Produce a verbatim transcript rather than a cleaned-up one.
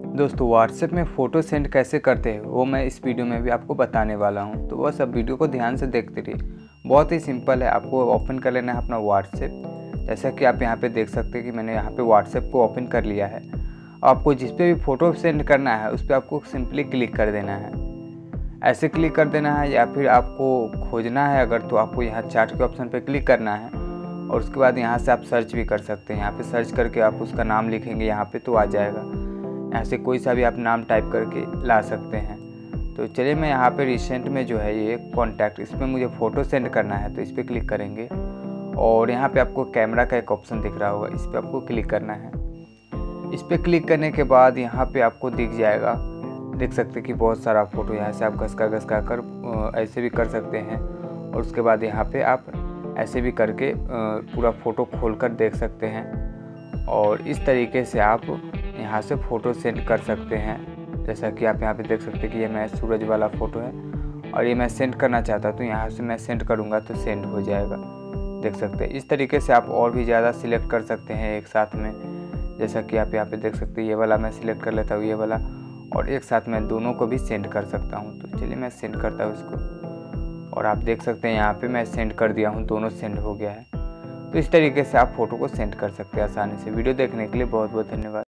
दोस्तों व्हाट्सएप में photo send कैसे करते हैं वो मैं इस वीडियो में भी आपको बताने वाला हूं, तो वह सब वीडियो को ध्यान से देखते रहिए। बहुत ही सिंपल है, आपको ओपन कर लेना है अपना व्हाट्सएप। जैसा कि आप यहां पे देख सकते हैं कि मैंने यहां पे व्हाट्सएप को ओपन कर लिया है। आपको जिस पे भी फ़ोटो सेंड करना है उस पर आपको सिंपली क्लिक कर देना है, ऐसे क्लिक कर देना है। या फिर आपको खोजना है अगर तो आपको यहाँ चैट के ऑप्शन पर क्लिक करना है और उसके बाद यहाँ से आप सर्च भी कर सकते हैं। यहाँ पे सर्च करके आप उसका नाम लिखेंगे यहाँ पे तो आ जाएगा। यहाँ से कोई सा भी आप नाम टाइप करके ला सकते हैं। तो चलिए मैं यहाँ पे रिसेंट में जो है ये कॉन्टैक्ट, इसमें मुझे फ़ोटो सेंड करना है तो इस पर क्लिक करेंगे और यहाँ पे आपको कैमरा का एक ऑप्शन दिख रहा होगा, इस पर आपको क्लिक करना है। इस पर क्लिक करने के बाद यहाँ पे आपको दिख जाएगा, देख सकते हैं कि बहुत सारा फ़ोटो यहाँ से आप घसका घसका कर ऐसे भी कर सकते हैं और उसके बाद यहाँ पे आप ऐसे भी करके पूरा फ़ोटो खोल कर देख सकते हैं। और इस तरीके से आप यहाँ से फ़ोटो सेंड कर सकते हैं। जैसा कि आप यहाँ पे देख सकते हैं कि ये मैं सूरज वाला फ़ोटो है और ये मैं सेंड करना चाहता तो यहाँ से मैं सेंड करूँगा तो सेंड हो जाएगा, देख सकते हैं। इस तरीके से आप और भी ज़्यादा सिलेक्ट कर सकते हैं एक साथ में। जैसा कि आप यहाँ पे देख सकते हैं ये वाला मैं सिलेक्ट कर लेता हूँ, ये वाला, और एक साथ मैं दोनों को भी सेंड कर सकता हूँ। तो चलिए मैं सेंड करता हूँ इसको और आप देख सकते हैं यहाँ पे मैं सेंड कर दिया हूँ, दोनों सेंड हो गया है। तो इस तरीके से आप फ़ोटो को सेंड कर सकते हैं आसानी से। वीडियो देखने के लिए बहुत बहुत धन्यवाद।